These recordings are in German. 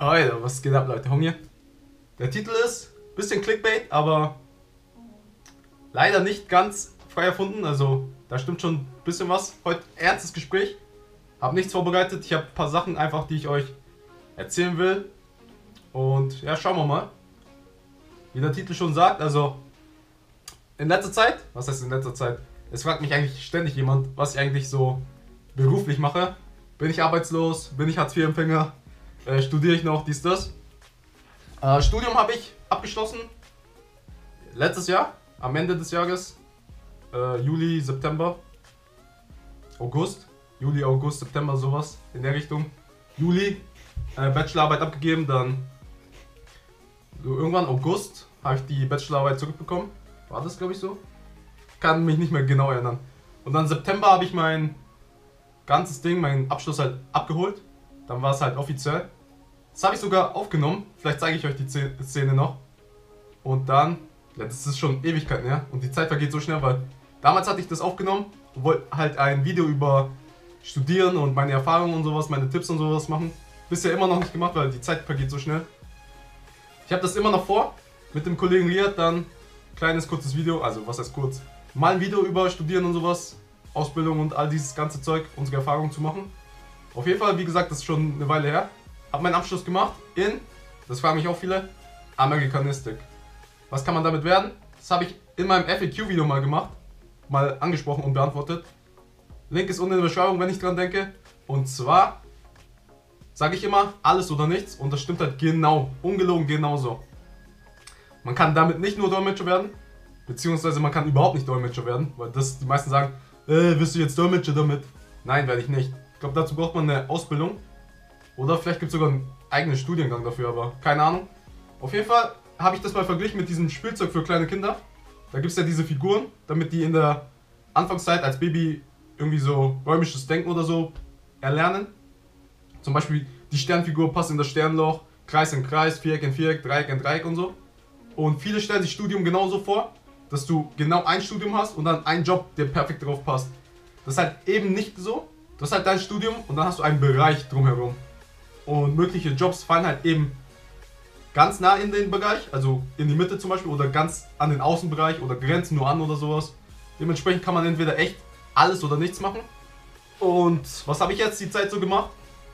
Alter, was geht ab, Leute? Hunger. Der Titel ist bisschen Clickbait, aber leider nicht ganz frei erfunden. Also, da stimmt schon ein bisschen was. Heute ernstes Gespräch. Hab nichts vorbereitet. Ich habe ein paar Sachen einfach, die ich euch erzählen will. Und ja, schauen wir mal. Wie der Titel schon sagt, also in letzter Zeit, was heißt in letzter Zeit? Es fragt mich eigentlich ständig jemand, was ich eigentlich so beruflich mache. Bin ich arbeitslos? Bin ich Hartz-IV-Empfänger? Studiere ich noch? Dies, das. Studium habe ich abgeschlossen. Letztes Jahr, am Ende des Jahres. Juli, September, August. Juli, August, September, sowas in der Richtung. Juli, Bachelorarbeit abgegeben, dann so irgendwann August habe ich die Bachelorarbeit zurückbekommen. War das, glaube ich, so? Kann mich nicht mehr genau erinnern. Und dann September habe ich mein ganzes Ding, meinen Abschluss halt abgeholt. Dann war es halt offiziell. Das habe ich sogar aufgenommen. Vielleicht zeige ich euch die Szene noch. Und dann, ja, das ist schon Ewigkeiten her. Und die Zeit vergeht so schnell, weil damals hatte ich das aufgenommen und wollte halt ein Video über Studieren und meine Erfahrungen und sowas, meine Tipps und sowas machen. Bisher immer noch nicht gemacht, weil die Zeit vergeht so schnell. Ich habe das immer noch vor, mit dem Kollegen Riyad dann kleines, kurzes Video, also was heißt kurz, mal ein Video über Studieren und sowas, Ausbildung und all dieses ganze Zeug, unsere Erfahrungen zu machen. Auf jeden Fall, wie gesagt, das ist schon eine Weile her. Habe meinen Abschluss gemacht in, das fragen mich auch viele, Amerikanistik. Was kann man damit werden? Das habe ich in meinem FAQ-Video mal gemacht, mal angesprochen und beantwortet. Link ist unten in der Beschreibung, wenn ich dran denke. Und zwar sage ich immer, alles oder nichts, und das stimmt halt genau, ungelogen genauso. Man kann damit nicht nur Dolmetscher werden, beziehungsweise man kann überhaupt nicht Dolmetscher werden, weil das die meisten sagen, wirst du jetzt Dolmetscher damit? Nein, werde ich nicht. Ich glaube, dazu braucht man eine Ausbildung. Oder vielleicht gibt es sogar einen eigenen Studiengang dafür, aber keine Ahnung. Auf jeden Fall habe ich das mal verglichen mit diesem Spielzeug für kleine Kinder. Da gibt es ja diese Figuren, damit die in der Anfangszeit als Baby irgendwie so römisches Denken oder so erlernen. Zum Beispiel die Sternfigur passt in das Sternloch, Kreis in Kreis, Viereck in Viereck, Dreieck in Dreieck und so. Und viele stellen sich Studium genauso vor, dass du genau ein Studium hast und dann einen Job, der perfekt drauf passt. Das ist halt eben nicht so. Du hast halt dein Studium und dann hast du einen Bereich drumherum. Und mögliche Jobs fallen halt eben ganz nah in den Bereich, also in die Mitte zum Beispiel, oder ganz an den Außenbereich oder grenzen nur an oder sowas. Dementsprechend kann man entweder echt alles oder nichts machen. Und was habe ich jetzt die Zeit so gemacht?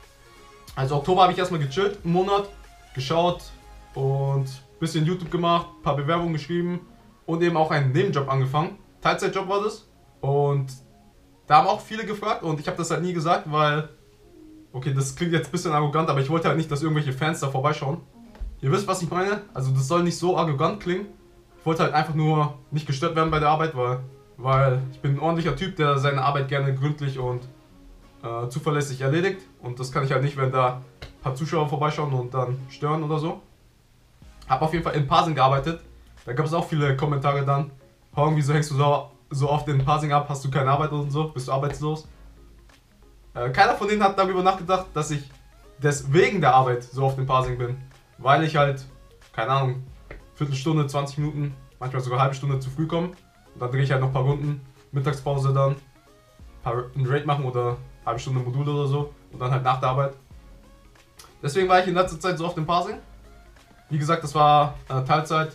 Also Oktober habe ich erstmal gechillt, einen Monat, geschaut und ein bisschen YouTube gemacht, ein paar Bewerbungen geschrieben und eben auch einen Nebenjob angefangen. Teilzeitjob war das. Und da haben auch viele gefragt und ich habe das halt nie gesagt, weil, okay, das klingt jetzt ein bisschen arrogant, aber ich wollte halt nicht, dass irgendwelche Fans da vorbeischauen. Ihr wisst, was ich meine? Also das soll nicht so arrogant klingen. Ich wollte halt einfach nur nicht gestört werden bei der Arbeit, weil ich bin ein ordentlicher Typ, der seine Arbeit gerne gründlich und zuverlässig erledigt. Und das kann ich halt nicht, wenn da ein paar Zuschauer vorbeischauen und dann stören oder so. Habe auf jeden Fall in Parsing gearbeitet. Da gab es auch viele Kommentare dann. Wieso hängst du so oft in Parsing ab? Hast du keine Arbeit und so? Bist du arbeitslos? Keiner von denen hat darüber nachgedacht, dass ich deswegen der Arbeit so oft in Parsing bin. Weil ich halt, keine Ahnung, Viertelstunde, 20 Minuten, manchmal sogar eine halbe Stunde zu früh komme. Und dann drehe ich halt noch ein paar Runden, Mittagspause dann, ein Raid machen oder eine halbe Stunde Modul oder so. Und dann halt nach der Arbeit. Deswegen war ich in letzter Zeit so oft in Parsing. Wie gesagt, das war Teilzeit.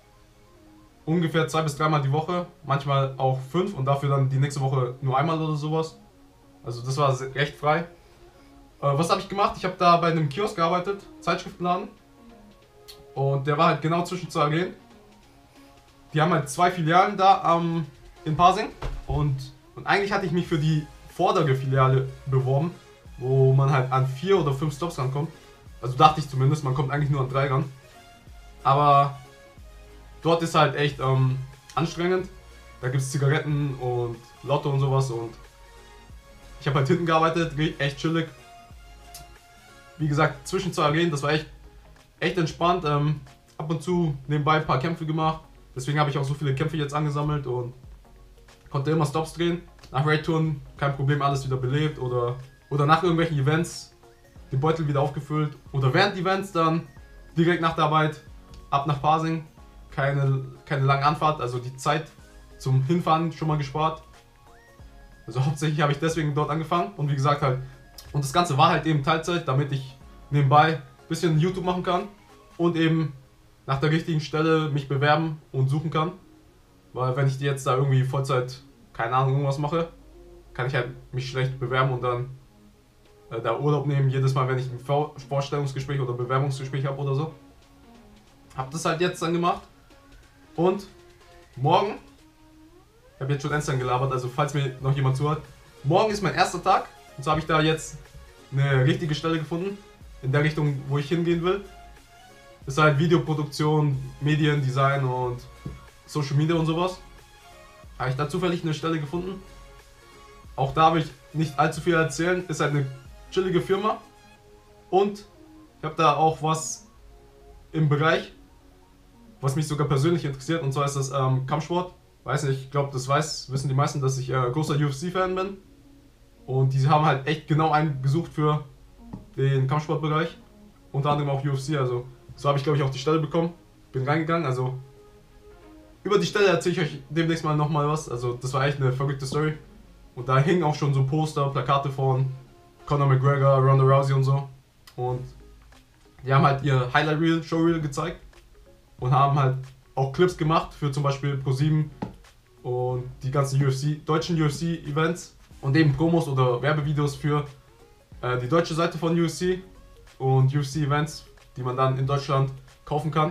Ungefähr 2 bis 3 Mal die Woche, manchmal auch 5 und dafür dann die nächste Woche nur einmal oder sowas. Also das war recht frei. Was habe ich gemacht? Ich habe da bei einem Kiosk gearbeitet, Zeitschriftenladen. Und der war halt genau zwischen 2 Arenen. Die haben halt 2 Filialen da in Parsing. Und eigentlich hatte ich mich für die vordere Filiale beworben, wo man halt an 4 oder 5 Stops rankommt. Also dachte ich zumindest, man kommt eigentlich nur an 3 ran. Aber dort ist halt echt anstrengend. Da gibt es Zigaretten und Lotto und sowas und ich habe halt hinten gearbeitet, echt chillig. Wie gesagt, zwischen 2 Arenen, das war echt entspannt. Ab und zu nebenbei ein paar Kämpfe gemacht. Deswegen habe ich auch so viele Kämpfe jetzt angesammelt und konnte immer Stops drehen. Nach Raid-Touren kein Problem, alles wieder belebt oder nach irgendwelchen Events den Beutel wieder aufgefüllt. Oder während Events dann direkt nach der Arbeit ab nach Parsing. Keine lange Anfahrt, also die Zeit zum Hinfahren schon mal gespart. Also hauptsächlich habe ich deswegen dort angefangen und wie gesagt halt, und das Ganze war halt eben Teilzeit, damit ich nebenbei bisschen YouTube machen kann und eben nach der richtigen Stelle mich bewerben und suchen kann. Weil wenn ich jetzt da irgendwie Vollzeit, keine Ahnung, irgendwas mache, kann ich halt mich schlecht bewerben und dann da Urlaub nehmen, jedes Mal, wenn ich ein Vorstellungsgespräch oder Bewerbungsgespräch habe oder so. Hab das halt jetzt dann gemacht und morgen, ich habe jetzt schon Ernst gelabert, also falls mir noch jemand zuhört, morgen ist mein erster Tag und so habe ich da jetzt eine richtige Stelle gefunden, in der Richtung, wo ich hingehen will. Ist halt Videoproduktion, Mediendesign und Social Media und sowas. Habe ich da zufällig eine Stelle gefunden. Auch da will ich nicht allzu viel erzählen. Ist halt eine chillige Firma. Und ich habe da auch was im Bereich, was mich sogar persönlich interessiert. Und zwar ist das Kampfsport. Weiß nicht, ich glaube, wissen die meisten, dass ich großer UFC-Fan bin. Und die haben halt echt genau einen gesucht für den Kampfsportbereich. Unter anderem auch UFC. Also so habe ich, glaube ich, auch die Stelle bekommen. Bin reingegangen. Also über die Stelle erzähle ich euch demnächst mal nochmal was. Also das war echt eine verrückte Story. Und da hingen auch schon so Poster, Plakate von Conor McGregor, Ronda Rousey und so. Und die haben halt ihr Highlight Reel, Showreel gezeigt. Und haben halt auch Clips gemacht für zum Beispiel Pro7 und die ganzen deutschen UFC-Events. Und eben Promos oder Werbevideos für die deutsche Seite von UFC und UFC-Events, die man dann in Deutschland kaufen kann.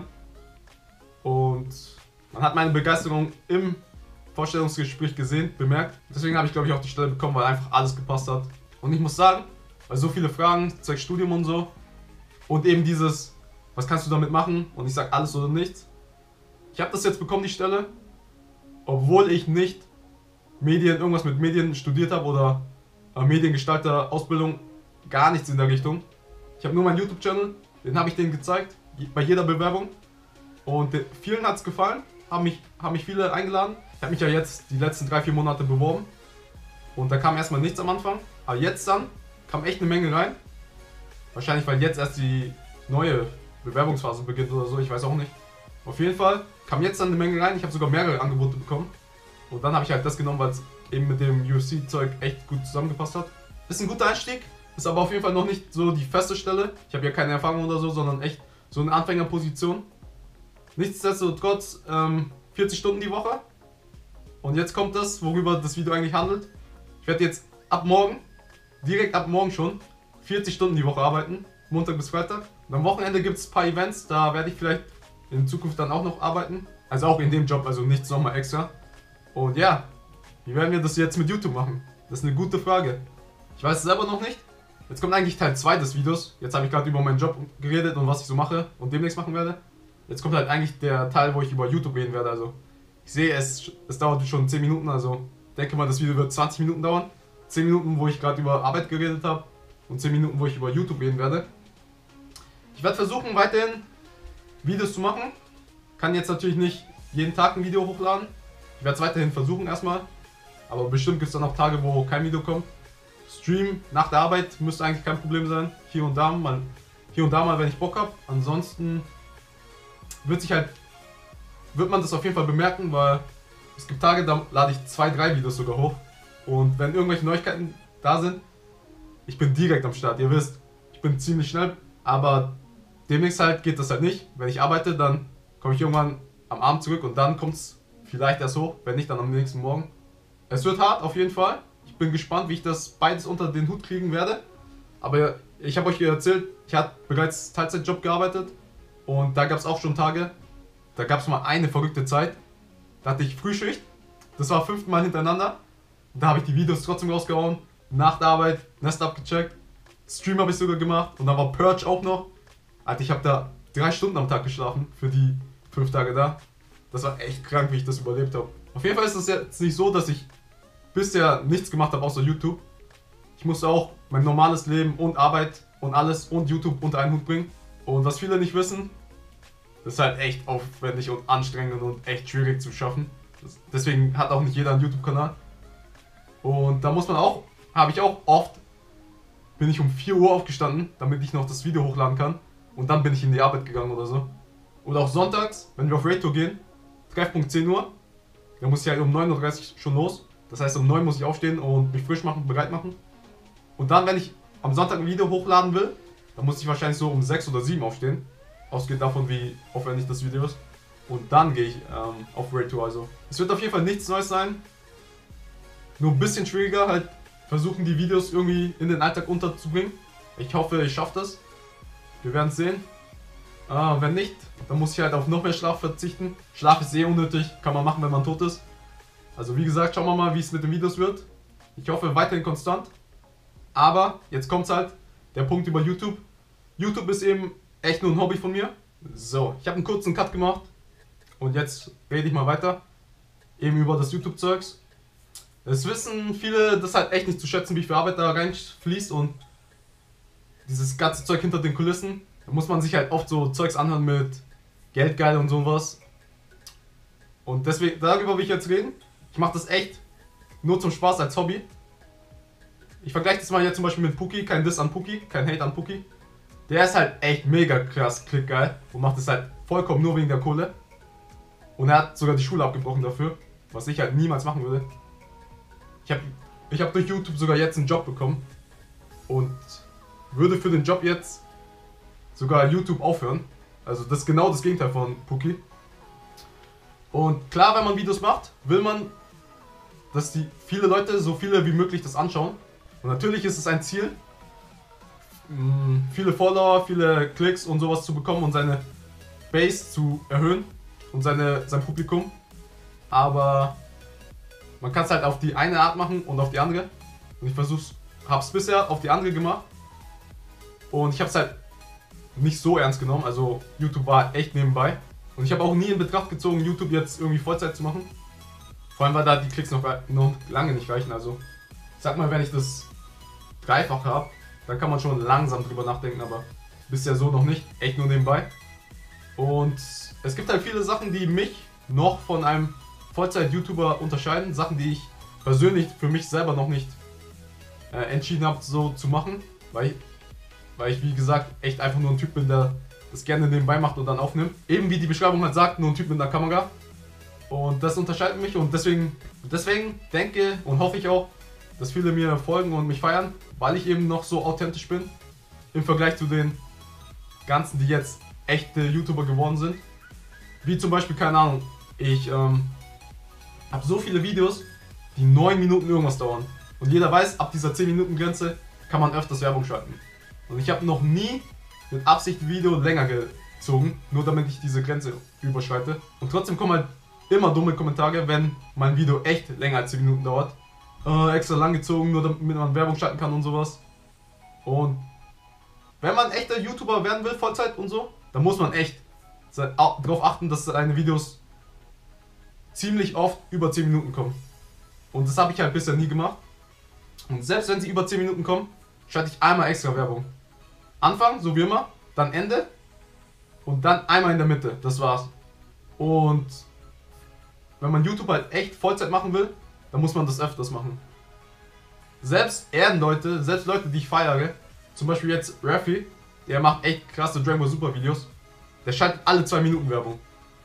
Und man hat meine Begeisterung im Vorstellungsgespräch gesehen, bemerkt. Deswegen habe ich, glaube ich, auch die Stelle bekommen, weil einfach alles gepasst hat. Und ich muss sagen, weil so viele Fragen, zeigt Studium und so. Und eben dieses, was kannst du damit machen? Und ich sage alles oder nichts. Ich habe das jetzt bekommen, die Stelle, obwohl ich nicht irgendwas mit Medien studiert habe oder Mediengestalter, Ausbildung, gar nichts in der Richtung. Ich habe nur meinen YouTube-Channel, den habe ich denen gezeigt, bei jeder Bewerbung. Und vielen hat es gefallen, haben mich viele eingeladen. Ich habe mich ja jetzt die letzten 3-4 Monate beworben. Und da kam erstmal nichts am Anfang. Aber jetzt dann kam echt eine Menge rein. Wahrscheinlich, weil jetzt erst die neue Bewerbungsphase beginnt oder so, ich weiß auch nicht. Auf jeden Fall kam jetzt dann eine Menge rein. Ich habe sogar mehrere Angebote bekommen. Und dann habe ich halt das genommen, weil es eben mit dem UFC-Zeug echt gut zusammengepasst hat. Ist ein guter Einstieg, ist aber auf jeden Fall noch nicht so die feste Stelle. Ich habe ja keine Erfahrung oder so, sondern echt so eine Anfängerposition. Nichtsdestotrotz 40 Stunden die Woche. Und jetzt kommt das, worüber das Video eigentlich handelt. Ich werde jetzt direkt ab morgen schon, 40 Stunden die Woche arbeiten. Montag bis Freitag. Und am Wochenende gibt es ein paar Events, da werde ich vielleicht in Zukunft dann auch noch arbeiten. Also auch in dem Job, also nichts nochmal extra. Und ja, wie werden wir das jetzt mit YouTube machen? Das ist eine gute Frage. Ich weiß es selber noch nicht. Jetzt kommt eigentlich Teil 2 des Videos. Jetzt habe ich gerade über meinen Job geredet und was ich so mache und demnächst machen werde. Jetzt kommt halt eigentlich der Teil, wo ich über YouTube reden werde. Also ich sehe, es dauert schon 10 Minuten, also denke mal, das Video wird 20 Minuten dauern. 10 Minuten, wo ich gerade über Arbeit geredet habe und 10 Minuten, wo ich über YouTube reden werde. Ich werde versuchen, weiterhin Videos zu machen. Kann jetzt natürlich nicht jeden Tag ein Video hochladen. Ich werde es weiterhin versuchen erstmal. Aber bestimmt gibt es dann auch Tage, wo kein Video kommt. Stream nach der Arbeit müsste eigentlich kein Problem sein. Hier und da mal, wenn ich Bock habe. Ansonsten wird man das auf jeden Fall bemerken, weil es gibt Tage, da lade ich 2-3 Videos sogar hoch. Und wenn irgendwelche Neuigkeiten da sind, ich bin direkt am Start. Ihr wisst, ich bin ziemlich schnell, aber demnächst halt geht das halt nicht. Wenn ich arbeite, dann komme ich irgendwann am Abend zurück und dann kommt es vielleicht erst hoch, wenn nicht, dann am nächsten Morgen. Es wird hart, auf jeden Fall. Ich bin gespannt, wie ich das beides unter den Hut kriegen werde. Aber ich habe euch erzählt, ich habe bereits Teilzeitjob gearbeitet und da gab es auch schon Tage, da gab es mal eine verrückte Zeit. Da hatte ich Frühschicht, das war 5. Mal hintereinander. Da habe ich die Videos trotzdem rausgehauen, nach der Arbeit, Nest abgecheckt, Stream habe ich sogar gemacht und dann war Purge auch noch. Alter, ich habe da 3 Stunden am Tag geschlafen für die 5 Tage da. Das war echt krank, wie ich das überlebt habe. Auf jeden Fall ist es jetzt nicht so, dass ich bisher nichts gemacht habe außer YouTube. Ich musste auch mein normales Leben und Arbeit und alles und YouTube unter einen Hut bringen. Und was viele nicht wissen, das ist halt echt aufwendig und anstrengend und echt schwierig zu schaffen. Deswegen hat auch nicht jeder einen YouTube-Kanal. Und da muss man auch, bin ich um 4 Uhr aufgestanden, damit ich noch das Video hochladen kann. Und dann bin ich in die Arbeit gegangen oder so. Oder auch sonntags, wenn wir auf Raid Tour gehen, Treffpunkt 10 Uhr. Da muss ich halt um 9:30 Uhr schon los. Das heißt, um 9 Uhr muss ich aufstehen und mich frisch machen, bereit machen. Und dann, wenn ich am Sonntag ein Video hochladen will, Da muss ich wahrscheinlich so um 6 oder 7 aufstehen. Ausgeht davon, wie aufwendig das Video ist. Und dann gehe ich auf Raid 2. Also es wird auf jeden Fall nichts Neues sein. Nur ein bisschen schwieriger, halt versuchen die Videos irgendwie in den Alltag unterzubringen. Ich hoffe, ich schaffe das. Wir werden es sehen. Wenn nicht, dann muss ich halt auf noch mehr Schlaf verzichten. Schlaf ist eh unnötig, kann man machen, wenn man tot ist. Also wie gesagt, schauen wir mal, wie es mit den Videos wird. Ich hoffe weiterhin konstant. Aber jetzt kommt halt der Punkt über YouTube. YouTube ist eben echt nur ein Hobby von mir. So, ich habe einen kurzen Cut gemacht. Und jetzt rede ich mal weiter. Eben über das YouTube-Zeugs. Es wissen viele das halt echt nicht zu schätzen, wie viel Arbeit da reinfließt und dieses ganze Zeug hinter den Kulissen. Da muss man sich halt oft so Zeugs anhören mit Geldgeil und sowas. Und deswegen, darüber will ich jetzt reden. Ich mache das echt nur zum Spaß als Hobby. Ich vergleiche das mal jetzt zum Beispiel mit Puki, kein Diss an Puki, kein Hate an Puki. Der ist halt echt mega krass klickgeil und macht es halt vollkommen nur wegen der Kohle. Und er hat sogar die Schule abgebrochen dafür, was ich halt niemals machen würde. Ich hab durch YouTube sogar jetzt einen Job bekommen und würde für den Job jetzt sogar YouTube aufhören. Also das ist genau das Gegenteil von Puki. Und klar, wenn man Videos macht, will man, dass die viele Leute, so viele wie möglich das anschauen. Und natürlich ist es ein Ziel, viele Follower, viele Klicks und sowas zu bekommen und seine Base zu erhöhen und sein Publikum. Aber man kann es halt auf die eine Art machen und auf die andere. Und ich habe es bisher auf die andere gemacht. Und ich habe es halt nicht so ernst genommen. Also YouTube war echt nebenbei. Und ich habe auch nie in Betracht gezogen, YouTube jetzt irgendwie Vollzeit zu machen. Vor allem, weil da die Klicks noch lange nicht reichen. Also ich sag mal, wenn ich das Dreifache habe, dann kann man schon langsam drüber nachdenken. Aber bisher so noch nicht. Echt nur nebenbei. Und es gibt halt viele Sachen, die mich noch von einem Vollzeit-YouTuber unterscheiden. Sachen, die ich persönlich für mich selber noch nicht entschieden habe, so zu machen. Weil ich, wie gesagt, echt einfach nur ein Typ bin, der das gerne nebenbei macht und dann aufnimmt. Eben wie die Beschreibung halt sagt, nur ein Typ mit einer Kamera. Und das unterscheidet mich und deswegen denke und hoffe ich auch, dass viele mir folgen und mich feiern, weil ich eben noch so authentisch bin. Im Vergleich zu den ganzen, die jetzt echte YouTuber geworden sind. Wie zum Beispiel, keine Ahnung, ich habe so viele Videos, die 9 Minuten irgendwas dauern. Und jeder weiß, ab dieser 10 Minuten Grenze kann man öfters Werbung schalten. Und ich habe noch nie mit Absicht ein Video länger gezogen, nur damit ich diese Grenze überschreite. Und trotzdem kommen halt immer dumme Kommentare, wenn mein Video echt länger als 10 Minuten dauert. Extra lang gezogen, nur damit man Werbung schalten kann und sowas. Und wenn man echter YouTuber werden will, Vollzeit und so, dann muss man echt darauf achten, dass seine Videos ziemlich oft über 10 Minuten kommen. Und das habe ich halt bisher nie gemacht. Und selbst wenn sie über 10 Minuten kommen, schalte ich einmal extra Werbung. Anfang, so wie immer, dann Ende und dann einmal in der Mitte, das war's. Und wenn man YouTube halt echt Vollzeit machen will, dann muss man das öfters machen. Selbst Ehrenleute, selbst Leute, die ich feiere, zum Beispiel jetzt Raffi, der macht echt krasse Dragon Ball Super Videos, der schaltet alle 2 Minuten Werbung.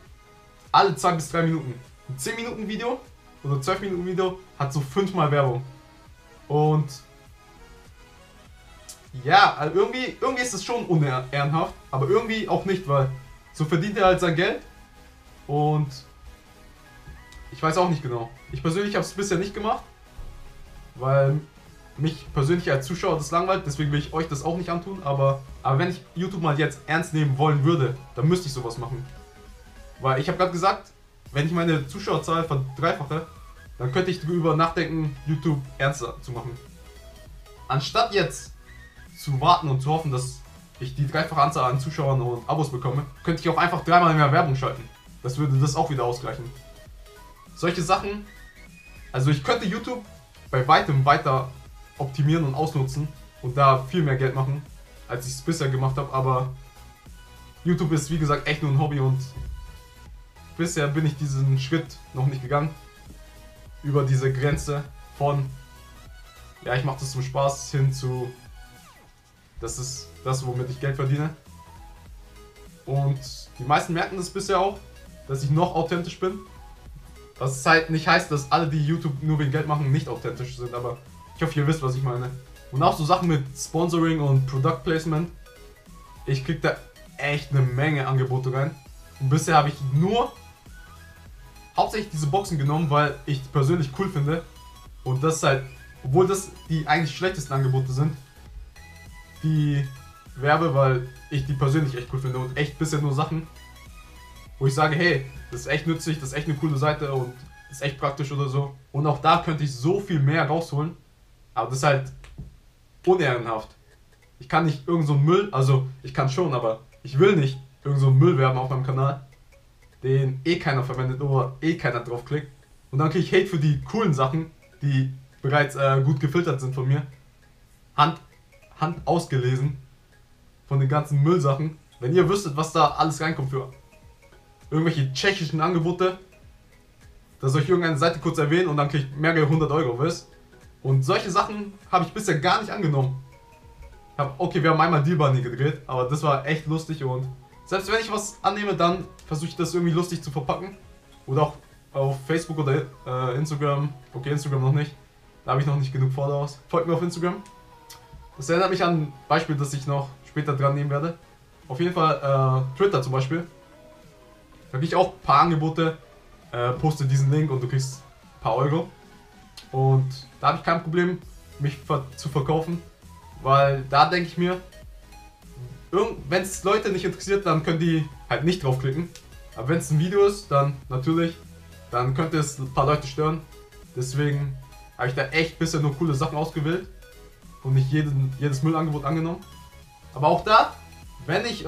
Alle 2 bis 3 Minuten. Ein 10 Minuten Video oder 12 Minuten Video hat so 5-mal Werbung. Und ja, also irgendwie ist es schon unehrenhaft, aber irgendwie auch nicht, weil so verdient er halt sein Geld und ich weiß auch nicht genau. Ich persönlich habe es bisher nicht gemacht, weil mich persönlich als Zuschauer das langweilt, deswegen will ich euch das auch nicht antun, aber wenn ich YouTube mal jetzt ernst nehmen wollen würde, dann müsste ich sowas machen. Weil ich habe gerade gesagt, wenn ich meine Zuschauerzahl verdreifache, dann könnte ich darüber nachdenken, YouTube ernster zu machen. Anstatt jetzt zu warten und zu hoffen, dass ich die dreifache Anzahl an Zuschauern und Abos bekomme, könnte ich auch einfach 3-mal mehr Werbung schalten. Das würde das auch wieder ausgleichen. Solche Sachen, also ich könnte YouTube bei weitem weiter optimieren und ausnutzen und da viel mehr Geld machen, als ich es bisher gemacht habe, aber YouTube ist wie gesagt echt nur ein Hobby und bisher bin ich diesen Schritt noch nicht gegangen, über diese Grenze von, ja, ich mache das zum Spaß hin zu, das ist das, womit ich Geld verdiene. Und die meisten merken das bisher auch, dass ich noch authentisch bin. Was halt nicht heißt, dass alle, die YouTube nur wegen Geld machen, nicht authentisch sind, aber ich hoffe, ihr wisst, was ich meine. Und auch so Sachen mit Sponsoring und Product Placement, ich krieg da echt eine Menge Angebote rein. Und bisher habe ich nur hauptsächlich diese Boxen genommen, weil ich die persönlich cool finde. Und das halt, obwohl das die eigentlich schlechtesten Angebote sind, die werbe, weil ich die persönlich echt cool finde und echt bisher nur Sachen, wo ich sage, hey, das ist echt nützlich, das ist echt eine coole Seite und ist echt praktisch oder so. Und auch da könnte ich so viel mehr rausholen, aber das ist halt unehrenhaft. Ich kann nicht irgend so einen Müll, also ich kann schon, aber ich will nicht irgend so einen Müll werben auf meinem Kanal, den eh keiner verwendet oder eh keiner draufklickt. Und dann kriege ich Hate für die coolen Sachen, die bereits gut gefiltert sind von mir. Hand ausgelesen von den ganzen Müllsachen. Wenn ihr wüsstet, was da alles reinkommt für irgendwelche tschechischen Angebote, da soll ich irgendeine Seite kurz erwähnen und dann kriege ich mehrere 100 Euro, weißt? Und solche Sachen habe ich bisher gar nicht angenommen. Okay, wir haben einmal Deal Bunny gedreht, aber das war echt lustig und selbst wenn ich was annehme, dann versuche ich das irgendwie lustig zu verpacken. Oder auch auf Facebook oder Instagram. Okay, Instagram noch nicht. Da habe ich noch nicht genug Followers. Folgt mir auf Instagram. Das erinnert mich an ein Beispiel, das ich noch später dran nehmen werde. Auf jeden Fall Twitter zum Beispiel. Da kriege ich auch ein paar Angebote. Poste diesen Link und du kriegst ein paar Euro. Und da habe ich kein Problem, mich zu verkaufen. Weil da denke ich mir, wenn es Leute nicht interessiert, dann können die halt nicht draufklicken. Aber wenn es ein Video ist, dann natürlich, dann könnte es ein paar Leute stören. Deswegen habe ich da echt bisher nur coole Sachen ausgewählt und nicht jedes Müllangebot angenommen. Aber auch da, wenn ich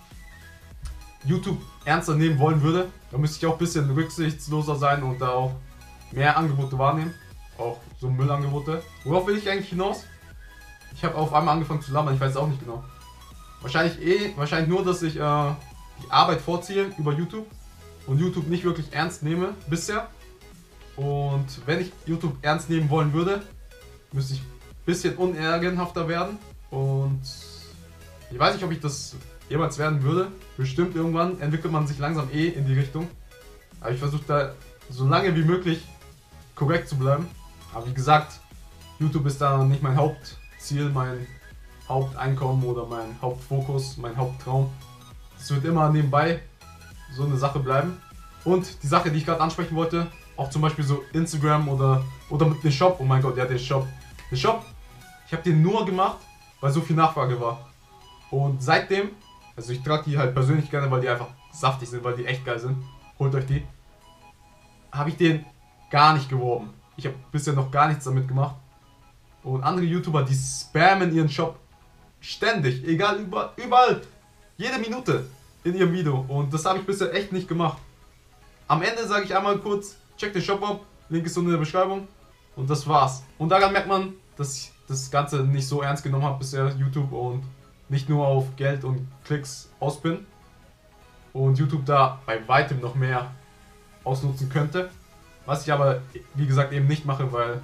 YouTube ernster nehmen wollen würde, dann müsste ich auch ein bisschen rücksichtsloser sein und da auch mehr Angebote wahrnehmen. Auch so Müllangebote. Worauf will ich eigentlich hinaus? Ich habe auf einmal angefangen zu labern, ich weiß es auch nicht genau. Wahrscheinlich nur, dass ich die Arbeit vorziehe über YouTube und YouTube nicht wirklich ernst nehme bisher. Und wenn ich YouTube ernst nehmen wollen würde, müsste ich ein bisschen unehrenhafter werden. Und ich weiß nicht, ob ich das jemals werden würde. Bestimmt irgendwann entwickelt man sich langsam in die Richtung. Aber ich versuche da so lange wie möglich korrekt zu bleiben. Aber wie gesagt, YouTube ist da nicht mein Hauptziel, mein Haupteinkommen oder mein Hauptfokus, mein Haupttraum. Es wird immer nebenbei so eine Sache bleiben. Und die Sache, die ich gerade ansprechen wollte, auch zum Beispiel so Instagram oder mit dem Shop. Oh mein Gott, ja, der Shop. Der Shop, ich habe den nur gemacht, weil so viel Nachfrage war. Und seitdem, also ich trage die halt persönlich gerne, weil die einfach saftig sind, weil die echt geil sind. Holt euch die. Habe ich den gar nicht geworben. Ich habe bisher noch gar nichts damit gemacht. Und andere YouTuber, die spammen ihren Shop ständig, egal, überall, jede Minute in ihrem Video. Und das habe ich bisher echt nicht gemacht. Am Ende sage ich einmal kurz, check den Shop ab, Link ist unten in der Beschreibung. Und das war's. Und daran merkt man, dass ich das Ganze nicht so ernst genommen habe bisher, YouTube, und nicht nur auf Geld und Klicks aus bin. Und YouTube da bei weitem noch mehr ausnutzen könnte. Was ich aber, wie gesagt, eben nicht mache, weil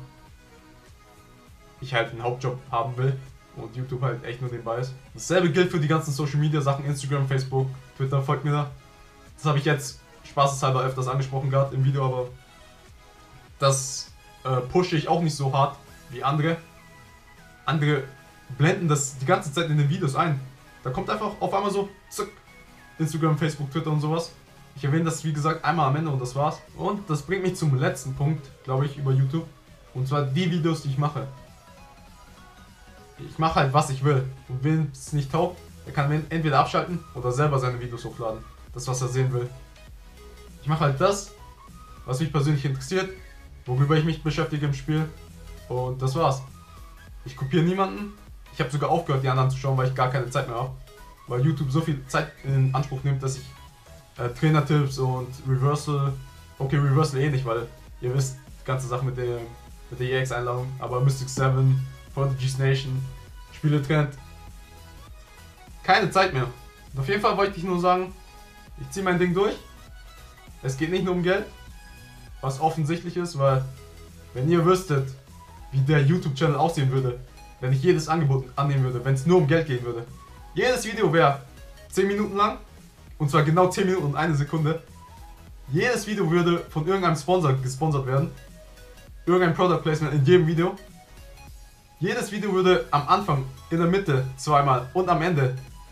ich halt einen Hauptjob haben will und YouTube halt echt nur nebenbei ist. Dasselbe gilt für die ganzen Social Media Sachen, Instagram, Facebook, Twitter, folgt mir da. Das habe ich jetzt spaßeshalber öfters angesprochen gerade im Video, aber das pushe ich auch nicht so hart wie andere. Andere blenden das die ganze Zeit in den Videos ein. Da kommt einfach auf einmal so, zack, Instagram, Facebook, Twitter und sowas. Ich erwähne das, wie gesagt, einmal am Ende und das war's. Und das bringt mich zum letzten Punkt, glaube ich, über YouTube. Und zwar die Videos, die ich mache. Ich mache halt, was ich will. Und wen es nicht taugt, der kann entweder abschalten oder selber seine Videos hochladen. Das, was er sehen will. Ich mache halt das, was mich persönlich interessiert, worüber ich mich beschäftige im Spiel. Und das war's. Ich kopiere niemanden. Ich habe sogar aufgehört, die anderen zu schauen, weil ich gar keine Zeit mehr habe. Weil YouTube so viel Zeit in Anspruch nimmt, dass ich Trainertipps und Reversal, okay, Reversal eh nicht, weil ihr wisst, die ganze Sache mit der EX-Einladung, aber Mystic 7, Prodigy's Nation, Spieletrend, keine Zeit mehr. Und auf jeden Fall wollte ich nur sagen, ich ziehe mein Ding durch. Es geht nicht nur um Geld, was offensichtlich ist, weil wenn ihr wüsstet, wie der YouTube-Channel aussehen würde, wenn ich jedes Angebot annehmen würde, wenn es nur um Geld gehen würde. Jedes Video wäre 10 Minuten lang, und zwar genau 10 Minuten und 1 Sekunde. Jedes Video würde von irgendeinem Sponsor gesponsert werden. Irgendein Product Placement in jedem Video. Jedes Video würde am Anfang, in der Mitte zweimal und am Ende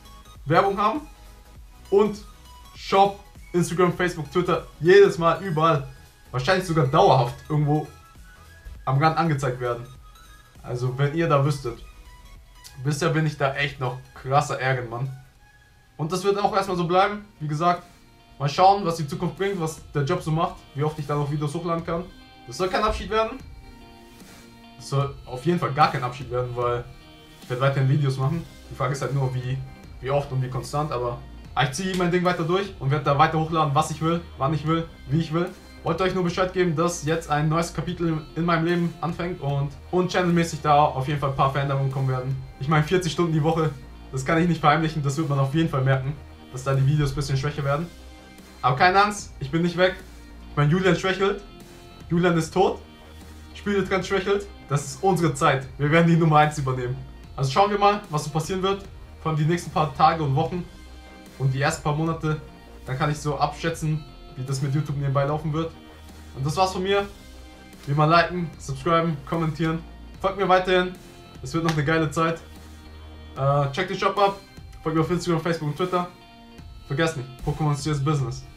Werbung haben und Shop, Instagram, Facebook, Twitter, jedes Mal, überall, wahrscheinlich sogar dauerhaft irgendwo am Rand angezeigt werden. Also wenn ihr da wüsstet. Bisher bin ich da echt noch krasser Ärgermann. Und das wird auch erstmal so bleiben. Wie gesagt, mal schauen, was die Zukunft bringt, was der Job so macht, wie oft ich da noch Videos hochladen kann. Das soll kein Abschied werden. Das soll auf jeden Fall gar kein Abschied werden, weil ich werde weiterhin Videos machen. Die Frage ist halt nur, wie oft und wie konstant, aber ich ziehe mein Ding weiter durch und werde da weiter hochladen, was ich will, wann ich will, wie ich will. Wollte euch nur Bescheid geben, dass jetzt ein neues Kapitel in meinem Leben anfängt und channelmäßig da auf jeden Fall ein paar Veränderungen kommen werden. Ich meine 40 Stunden die Woche, das kann ich nicht verheimlichen, das wird man auf jeden Fall merken, dass da die Videos ein bisschen schwächer werden. Aber keine Angst, ich bin nicht weg. Ich meine, Julian schwächelt, Julian ist tot, Spieletrend schwächelt, das ist unsere Zeit, wir werden die Nummer 1 übernehmen. Also schauen wir mal, was so passieren wird, vor allem die nächsten paar Tage und Wochen und die ersten paar Monate, dann kann ich so abschätzen, wie das mit YouTube nebenbei laufen wird. Und das war's von mir. Wie immer liken, subscriben, kommentieren. Folgt mir weiterhin. Es wird noch eine geile Zeit. Checkt den Shop ab. Folgt mir auf Instagram, Facebook und Twitter. Vergesst nicht, Pokémon ist Business.